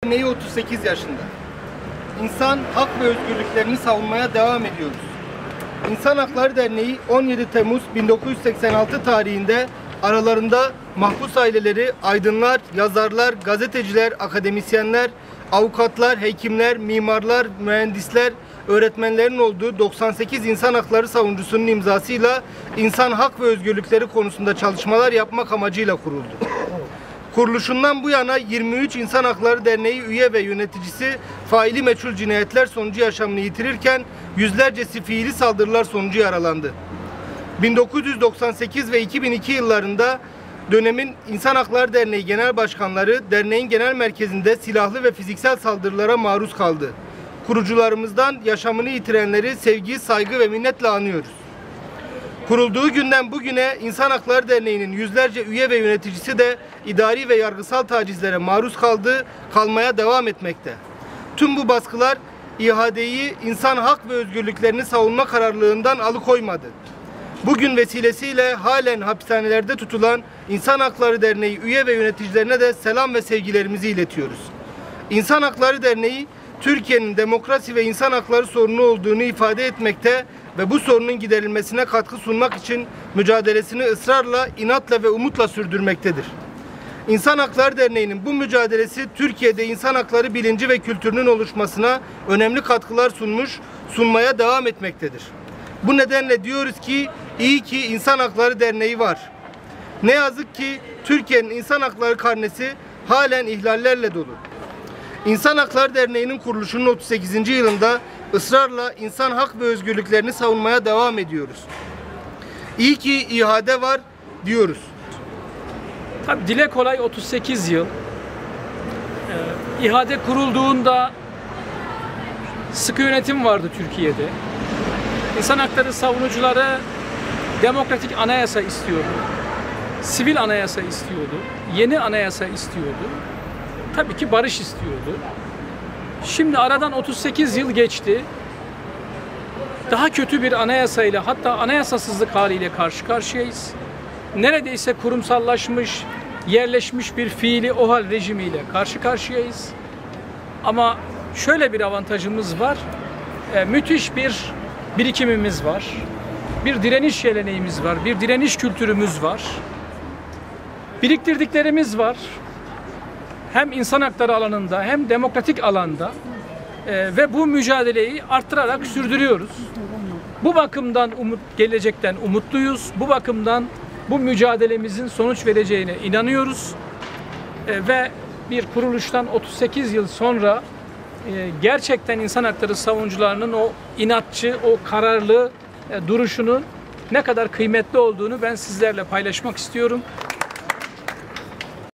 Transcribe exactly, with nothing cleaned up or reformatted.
Derneği otuz sekiz yaşında. İnsan hak ve özgürlüklerini savunmaya devam ediyoruz. İnsan Hakları Derneği on yedi Temmuz bin dokuz yüz seksen altı tarihinde aralarında mahpus aileleri, aydınlar, yazarlar, gazeteciler, akademisyenler, avukatlar, hekimler, mimarlar, mühendisler, öğretmenlerin olduğu doksan sekiz insan hakları savunucusunun imzasıyla insan hak ve özgürlükleri konusunda çalışmalar yapmak amacıyla kuruldu. Kuruluşundan bu yana yirmi üç İnsan Hakları Derneği üye ve yöneticisi faili meçhul cinayetler sonucu yaşamını yitirirken yüzlercesi fiili saldırılar sonucu yaralandı. bin dokuz yüz doksan sekiz ve iki bin iki yıllarında dönemin İnsan Hakları Derneği Genel Başkanları derneğin genel merkezinde silahlı ve fiziksel saldırılara maruz kaldı. Kurucularımızdan yaşamını yitirenleri sevgi, saygı ve minnetle anıyoruz. Kurulduğu günden bugüne İnsan Hakları Derneği'nin yüzlerce üye ve yöneticisi de idari ve yargısal tacizlere maruz kaldı, kalmaya devam etmekte. Tüm bu baskılar İHA'deyi insan hak ve özgürlüklerini savunma kararlılığından alıkoymadı. Bugün vesilesiyle halen hapishanelerde tutulan İnsan Hakları Derneği üye ve yöneticilerine de selam ve sevgilerimizi iletiyoruz. İnsan Hakları Derneği, Türkiye'nin demokrasi ve insan hakları sorunu olduğunu ifade etmekte ve bu sorunun giderilmesine katkı sunmak için mücadelesini ısrarla, inatla ve umutla sürdürmektedir. İnsan Hakları Derneği'nin bu mücadelesi Türkiye'de insan hakları bilinci ve kültürünün oluşmasına önemli katkılar sunmuş, sunmaya devam etmektedir. Bu nedenle diyoruz ki iyi ki İnsan Hakları Derneği var. Ne yazık ki Türkiye'nin insan hakları karnesi halen ihlallerle dolu. İnsan Hakları Derneği'nin kuruluşunun otuz sekizinci yılında ısrarla insan hak ve özgürlüklerini savunmaya devam ediyoruz. İyi ki İHA'de var diyoruz. Tabii dile kolay otuz sekiz yıl. Ee, İHA'de kurulduğunda sıkı yönetim vardı Türkiye'de. İnsan hakları savunucuları demokratik anayasa istiyordu. Sivil anayasa istiyordu. Yeni anayasa istiyordu. Tabii ki barış istiyordu. Şimdi aradan otuz sekiz yıl geçti. Daha kötü bir anayasayla, hatta anayasasızlık haliyle karşı karşıyayız. Neredeyse kurumsallaşmış, yerleşmiş bir fiili OHAL rejimiyle karşı karşıyayız. Ama şöyle bir avantajımız var. E, müthiş bir birikimimiz var. Bir direniş geleneğimiz var. Bir direniş kültürümüz var. Biriktirdiklerimiz var. Hem insan hakları alanında hem demokratik alanda e, ve bu mücadeleyi arttırarak sürdürüyoruz. Bu bakımdan umut, gelecekten umutluyuz. Bu bakımdan bu mücadelemizin sonuç vereceğine inanıyoruz. E, ve bir kuruluştan otuz sekiz yıl sonra e, gerçekten insan hakları savunucularının o inatçı, o kararlı e, duruşunun ne kadar kıymetli olduğunu ben sizlerle paylaşmak istiyorum.